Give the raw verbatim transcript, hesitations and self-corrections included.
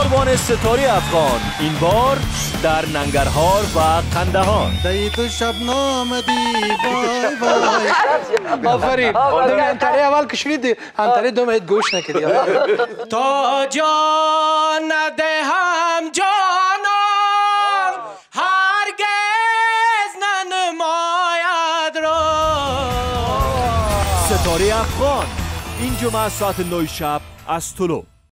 کاروان ستاره افغان، این بار در ننگرهار و قندهار. دی تو شب نامدی بای بای. آفرین. انتره اول که شنیدی انتره دوم هیت گوش نکردی. تا جان ندهم جانم هرگز ننماید را. ستاره افغان این جمعه ساعت نه شب از طلوع.